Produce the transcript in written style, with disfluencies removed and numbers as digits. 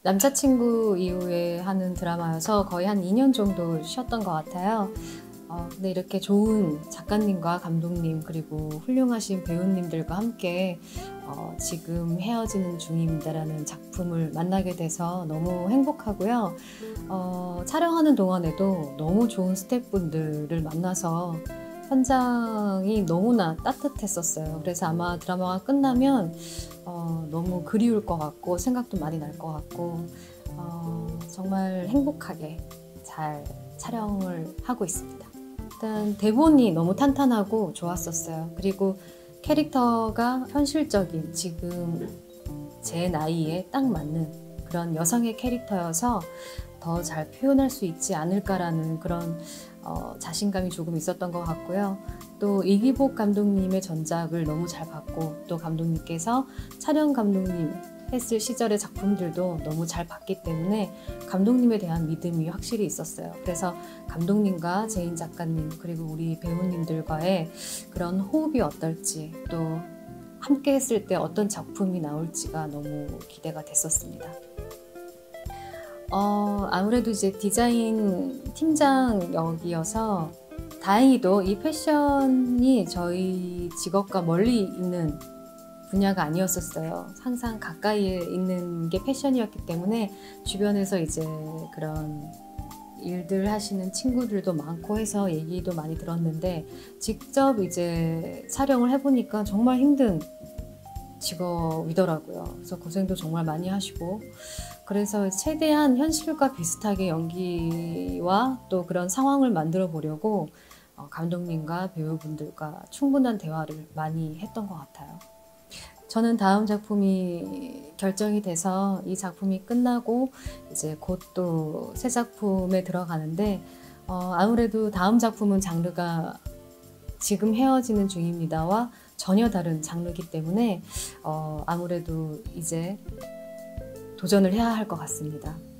남자친구 이후에 하는 드라마여서 거의 한 2년 정도 쉬었던 것 같아요. 근데 이렇게 좋은 작가님과 감독님 그리고 훌륭하신 배우님들과 함께 지금 헤어지는 중입니다라는 작품을 만나게 돼서 너무 행복하고요. 촬영하는 동안에도 너무 좋은 스태프분들을 만나서 현장이 너무나 따뜻했었어요. 그래서 아마 드라마가 끝나면 너무 그리울 것 같고 생각도 많이 날 것 같고 정말 행복하게 잘 촬영을 하고 있습니다. 일단 대본이 너무 탄탄하고 좋았었어요. 그리고 캐릭터가 현실적인 지금 제 나이에 딱 맞는 그런 여성의 캐릭터여서 더 잘 표현할 수 있지 않을까라는 그런 자신감이 조금 있었던 것 같고요. 또 이기복 감독님의 전작을 너무 잘 봤고 또 감독님께서 촬영 감독님 했을 시절의 작품들도 너무 잘 봤기 때문에 감독님에 대한 믿음이 확실히 있었어요. 그래서 감독님과 제인 작가님 그리고 우리 배우님들과의 그런 호흡이 어떨지 또 함께 했을 때 어떤 작품이 나올지가 너무 기대가 됐었습니다. 아무래도 이제 디자인 팀장 역이어서 다행히도 이 패션이 저희 직업과 멀리 있는 분야가 아니었었어요. 항상 가까이에 있는 게 패션이었기 때문에 주변에서 이제 그런 일들 하시는 친구들도 많고 해서 얘기도 많이 들었는데 직접 이제 촬영을 해보니까 정말 힘든 직업이더라고요. 그래서 고생도 정말 많이 하시고 그래서 최대한 현실과 비슷하게 연기와 또 그런 상황을 만들어 보려고 감독님과 배우분들과 충분한 대화를 많이 했던 것 같아요. 저는 다음 작품이 결정이 돼서 이 작품이 끝나고 이제 곧 또 새 작품에 들어가는데 아무래도 다음 작품은 장르가 지금 헤어지는 중입니다와 전혀 다른 장르이기 때문에 아무래도 이제 도전을 해야 할 것 같습니다.